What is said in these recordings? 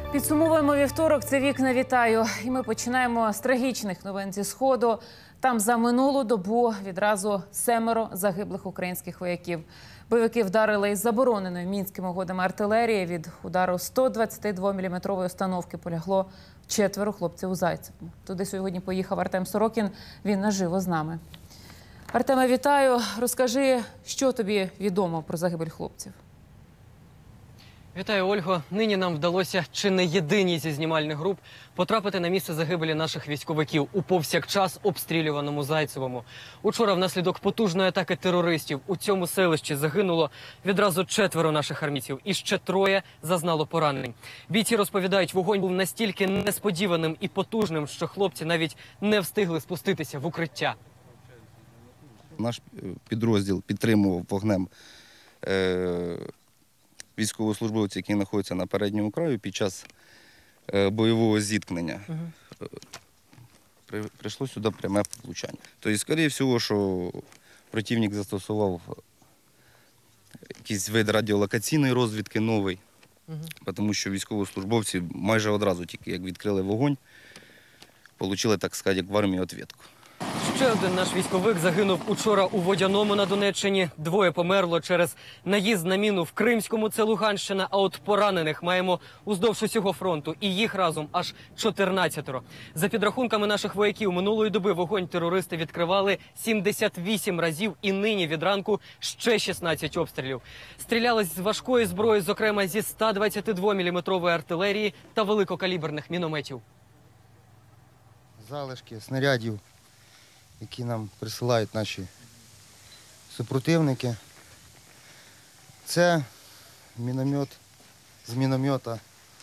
Підсумовуємо вівторок. Це «Вікна вітаю». І ми починаємо з трагічних новин зі Сходу. Там за минулу добу відразу 7 загиблих українських вояків. Бойовики вдарили із забороненої Мінськими угодами артилерії. Від удару 122-мм установки полягло 4 хлопців у Зайцевому. Туди сьогодні поїхав Артем Сорокін. Він наживо з нами. Артеме, вітаю. Розкажи, що тобі відомо про загибель хлопців? Вітаю, Ольго. Нині нам вдалося, чи не єдиній зі знімальних груп, потрапити на місце загибелі наших військовиків у повсякчас обстрілюваному Зайцевому. Учора внаслідок потужної атаки терористів у цьому селищі загинуло відразу 4 наших армійців і ще 3 зазнало поранень. Бійці розповідають, вогонь був настільки несподіваним і потужним, що хлопці навіть не встигли спуститися в укриття. Наш підрозділ підтримував вогнем військовослужбовців, які знаходяться на передньому краю під час бойового зіткнення. Прийшло сюди пряме влучання. Тобто, скоріше всього, що противник застосував якийсь вид радіолокаційної розвідки новий, тому що військовослужбовці майже одразу, тільки як відкрили вогонь, отримали, так сказати, як в армії відповідку. Ще один наш військовик загинув учора у Водяному на Донеччині. 2 померло через наїзд на міну в Кримському, це Луганщина. А от поранених маємо уздовж усього фронту. І їх разом аж 14. За підрахунками наших вояків, минулої доби вогонь терористи відкривали 78 разів. І нині від ранку ще 16 обстрілів. Стріляли з важкої зброї, зокрема зі 122-мм артилерії та великокаліберних мінометів. Залишки снарядів, які нам присилають наші супротивники. Це міномет з міномета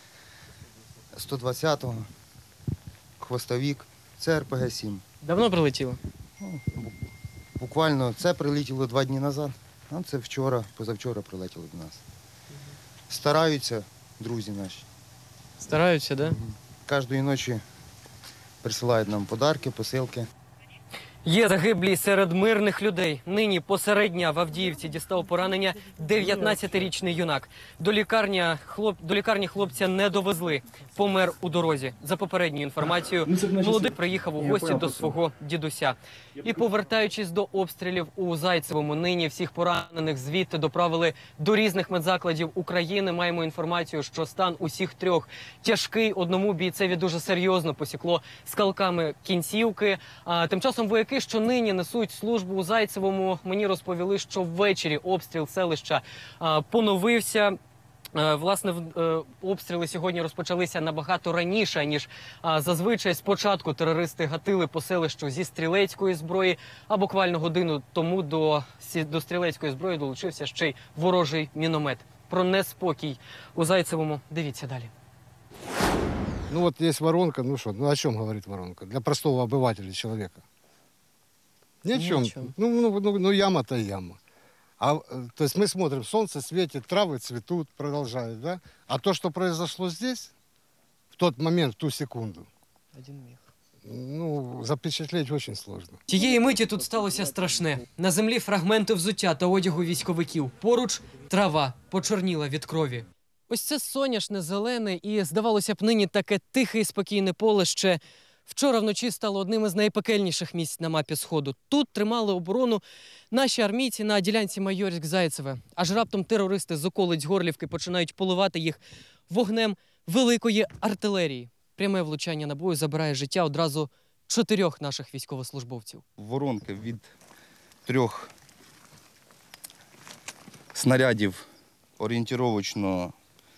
120-го, хвостовик, це РПГ-7. Давно прилетіло? Буквально це прилетіло 2 дні назад, а це вчора, позавчора прилетіло до нас. Стараються друзі наші. Стараються, так? Кожної ночі присилають нам подарки, посилки. Є загиблі серед мирних людей. Нині посеред дня в Авдіївці дістав поранення 19-річний юнак. До лікарні хлопця не довезли. Помер у дорозі. За попередньою інформацією, молодий приїхав у гості до свого дідуся. І повертаючись до обстрілів у Зайцевому, нині всіх поранених звідти доправили до різних медзакладів України. Маємо інформацію, що стан усіх 3 тяжкий. Одному бійцеві дуже серйозно посікло скалками кінцівки. Тим часом вояки, що нині несуть службу у Зайцевому, мені розповіли, що ввечері обстріл селища поновився. Власне, обстріли сьогодні розпочалися набагато раніше, ніж зазвичай. Спочатку терористи гатили по селищу зі стрілецької зброї, а буквально годину тому до стрілецької зброї долучився ще й ворожий міномет. Про неспокій у Зайцевому дивіться далі. Ну вот есть воронка, ну что, ну о чем говорит воронка? Для простого обывателя, человека. Ни о чем. Ну яма-то яма. То есть мы смотрим, солнце светит, травы цветут, продолжают, да? А то, что произошло здесь, в тот момент, в ту секунду, ну, запечатлеть очень сложно. Тієї миті тут сталося страшне. На землі фрагменти взуття та одягу військовиків. Поруч трава почорніла від крові. Ось це соняшне, зелене і, здавалося б, нині таке тихе і спокійне поле ще вчора вночі стало одним із найпекельніших місць на мапі Сходу. Тут тримали оборону наші армійці на ділянці Майорськ-Зайцеве. Аж раптом терористи з околиць Горлівки починають поливати їх вогнем великої артилерії. Пряме влучання набою забирає життя одразу 4 наших військовослужбовців. Воронки від 3 снарядів орієнтировочно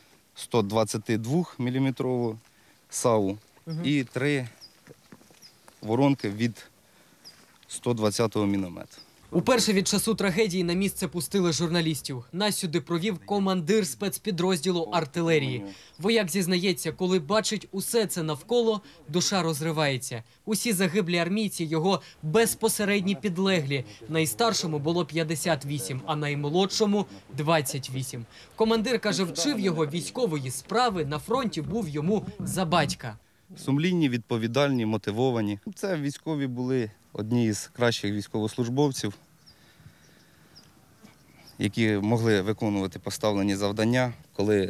122-мм САУ і 3 воронки від 120-го міномета. Уперше від часу трагедії на місце пустили журналістів. Нас сюди провів командир спецпідрозділу артилерії. Вояк зізнається, коли бачить усе це навколо, душа розривається. Усі загиблі армійці – його безпосередні підлеглі. Найстаршому було 58, а наймолодшому – 28. Командир, каже, вчив його військової справи, на фронті був йому за батька. Сумлінні, відповідальні, мотивовані. Це військові були одні із кращих військовослужбовців, які могли виконувати поставлені завдання, коли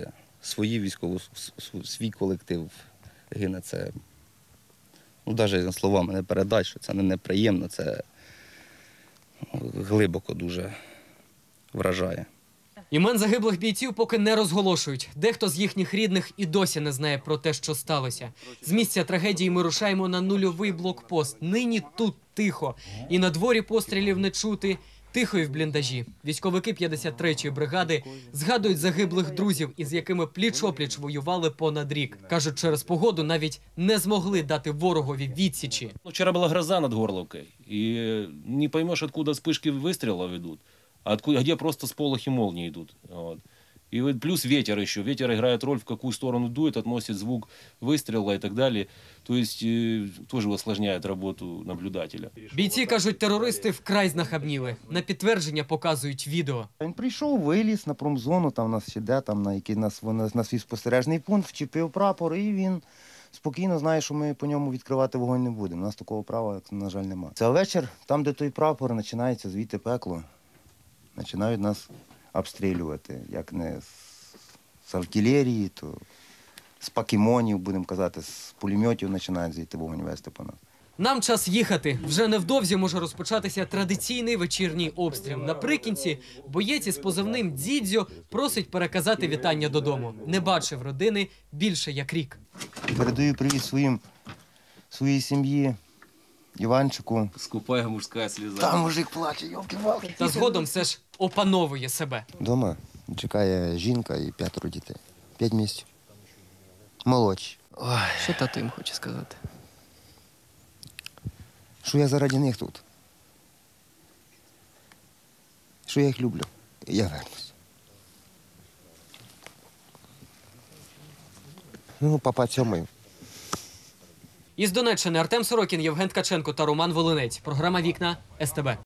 свій колектив гине. Це, ну, навіть словами не передати, що це не неприємно, це глибоко дуже вражає. Імен загиблих бійців поки не розголошують. Дехто з їхніх рідних і досі не знає про те, що сталося. З місця трагедії ми рушаємо на нульовий блокпост. Нині тут тихо. І на дворі пострілів не чути. Тихо і в бліндажі. Військовики 53-ї бригади згадують загиблих друзів, із якими пліч-опліч воювали понад рік. Кажуть, через погоду навіть не змогли дати ворогові відсічі. Вчера была гроза над Горловкой, и не поймешь, откуда вспышки выстрелов идут, а откуда, где просто сполохи молнии идут. Вот. И вот плюс ветер еще. Ветер играет роль, в какую сторону дует, относит звук выстрела и так далее. То есть тоже усложняет работу наблюдателя. Бійці, кажуть, терористи вкрай знахабніли. На підтвердження показують відео. Він прийшов, виліз на промзону, там у нас ще де, там на свій спостережний пункт, вчепив прапор, і він спокійно знає, що ми по ньому відкривати вогонь не будемо. У нас такого права, на жаль, немає. Це вечір, там, де той прапор, починається звідти пекло. Починають нас обстрілювати, як не з артилерії, то з пакемонів, будемо казати, з пулеметів починають звідти вогонь вести по нас. Нам час їхати. Вже невдовзі може розпочатися традиційний вечірній обстріл. Наприкінці боєць із позивним «Дзідзьо» просить переказати вітання додому. Не бачив родини більше як рік. Передаю привіт своїй сім'ї, Іванчику. Скупая мужская слеза. Там мужик плаче, йолки-палки. Та згодом все ж опановує себе. Дома чекає жінка і 5 дітей. 5 місяців. Молодші. Що тато їм хоче сказати? Що я заради них тут. Що я їх люблю. Я вернусь. Ну, папа цьомаю. Із Донеччини Артем Сорокін, Євген Ткаченко та Роман Волинець. Програма «Вікна» СТБ.